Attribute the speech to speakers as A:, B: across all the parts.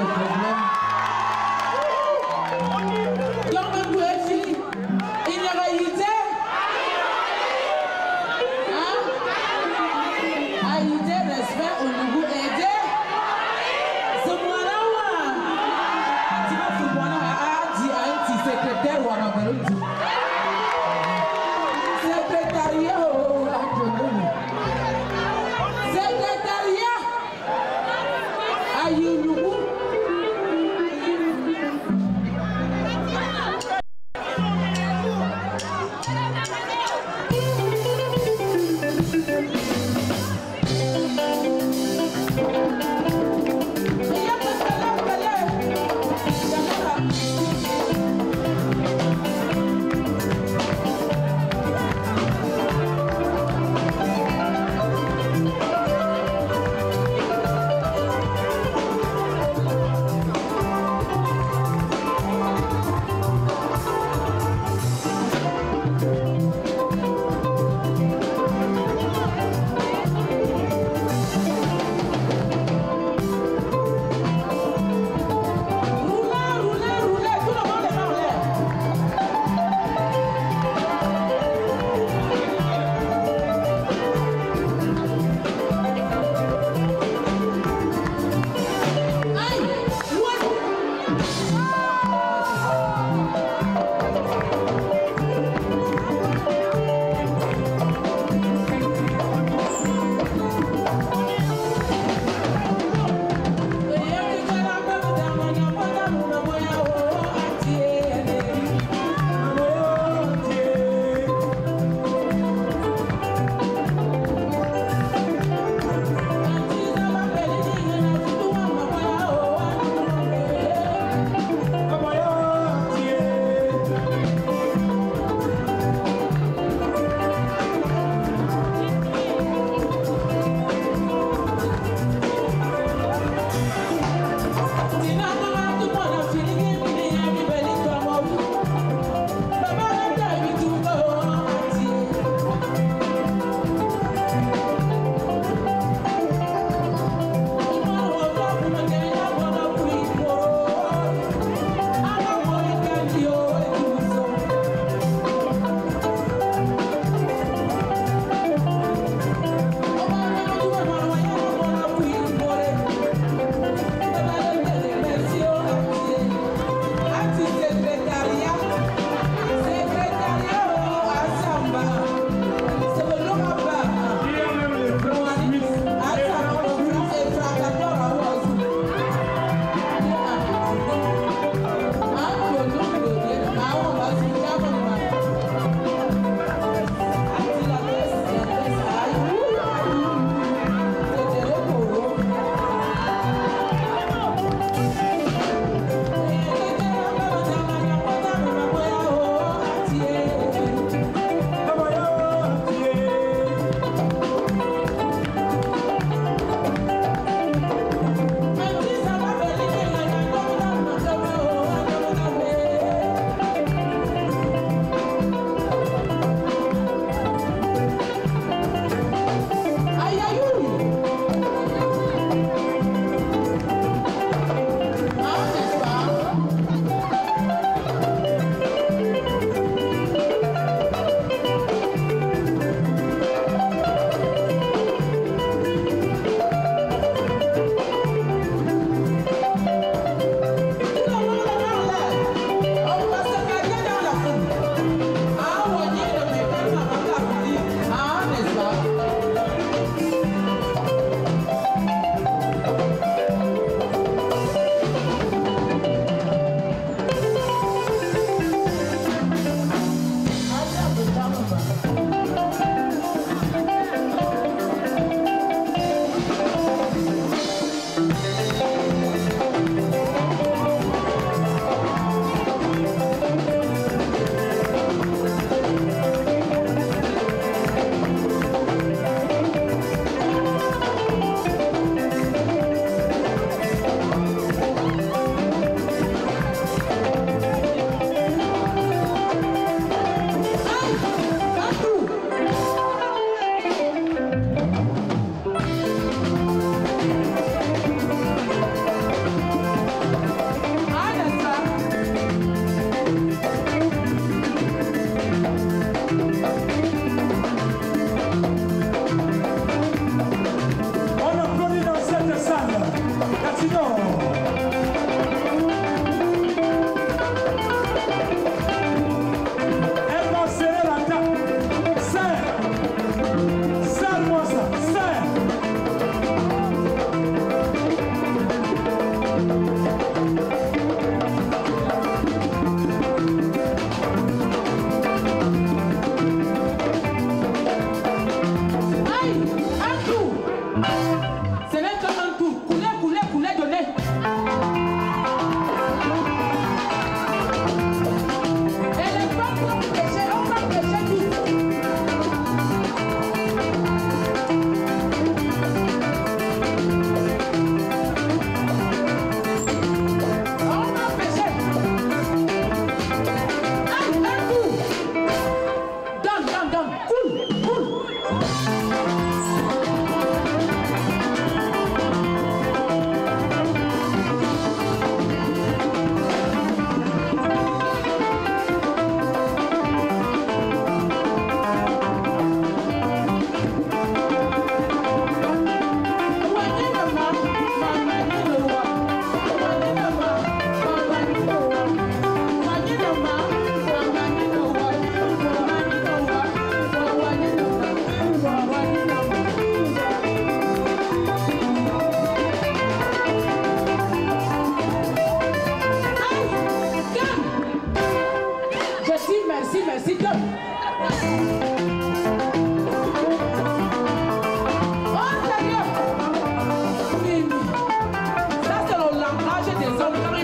A: problème. Donc, même pour les filles, il y a réalité. Haïté, respect, on nous aider. Ce mois-là, tu vas faire moi dit à un petit secrétaire ou à ma belle. Secrétariat, secrétariat, aïe, nous.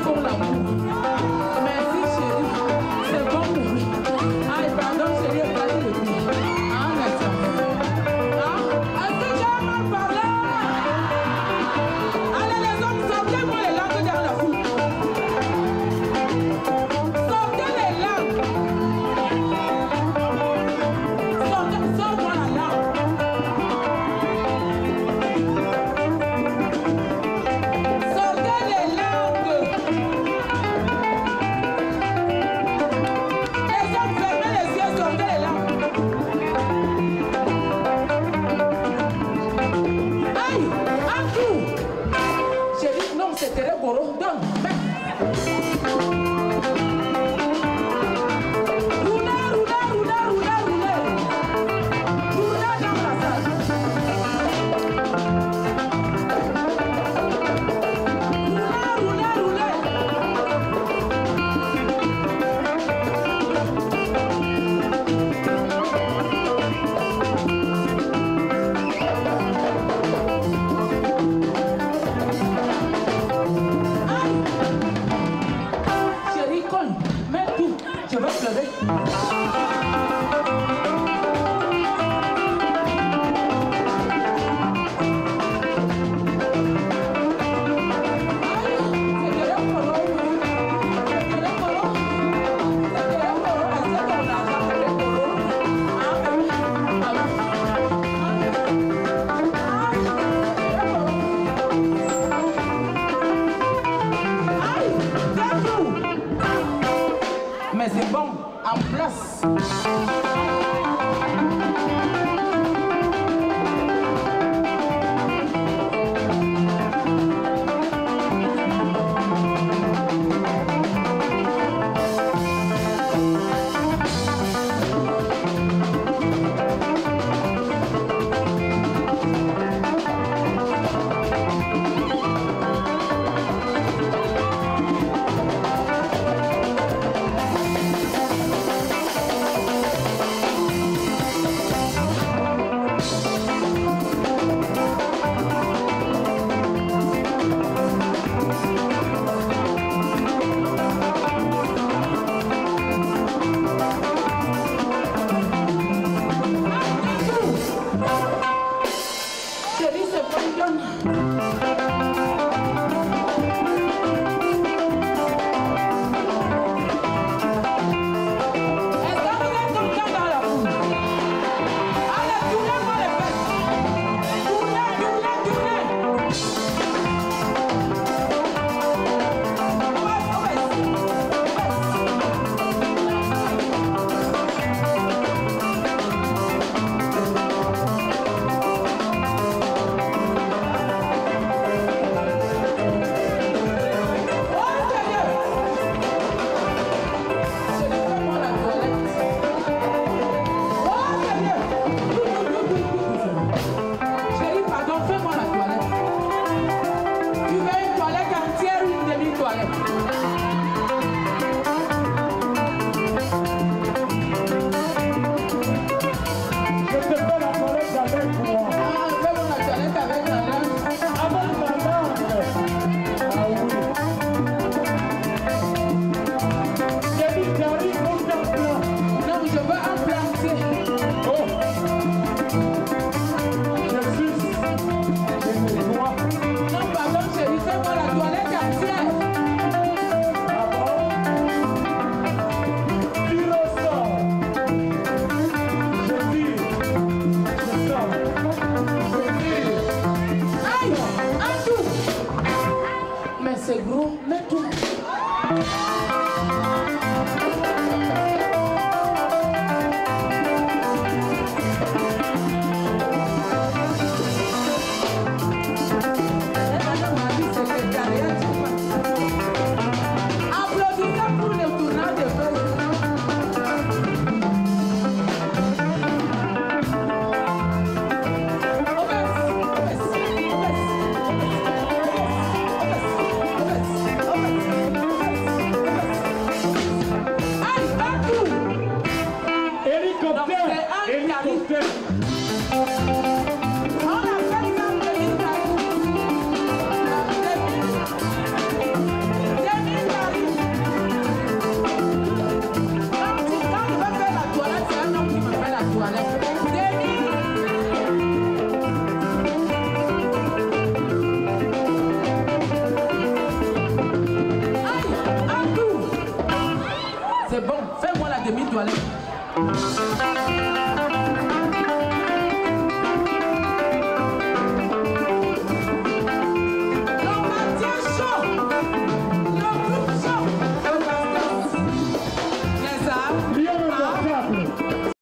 A: pour l'amour. Merci chérie. C'est bon pour lui. Allez, pardon chérie, regardez le prix. Ah, d'accord. Ah, est-ce que tu as mal parlé? Allez les hommes, sortez-moi les langues dans la foule. Sortez les langues. Sors-moi la langue. Sortez les langues. Les hommes, fermez les yeux, sortez les langues. Aïe, un coup. Chérie, non, c'est très gros. Donne, mets. Roulez, roulez, roulez, roulez, roulez. Roulez dans la salle. Roulez, roulez, roulez. Aïe. Chérie, cogne, mets tout. Je vais pleurer. Mais c'est bon, en place. Chérie, c'est bon, donne. Est-ce que vous êtes content dans la foule? Allez, tournez-moi les fesses. Tournez, tournez, tournez. Chérie, pardon, fais-moi la toilette. Tu veux une toilette entière ou une demi-toilette?
B: Je te fais la toilette avec moi.
A: Ah, fais-moi la toilette avec la langue.
B: Avec ma langue. Ah oui. J'ai dit j'arrive pour ton plan.
A: Non, je veux un planter.
B: Oh. Je suis. Je me vois.
A: Non, pardon, chérie, fais-moi la toilette entière.
B: Ah bon? Tu le sors. Je dis. Je sors. Je dis.
A: Aïe, un tout. Mais c'est gros, mets tout. Madame m'a dit secrétariat, tu vois. Applaudissez pour le tournage de feuilles. Obès. toilettes.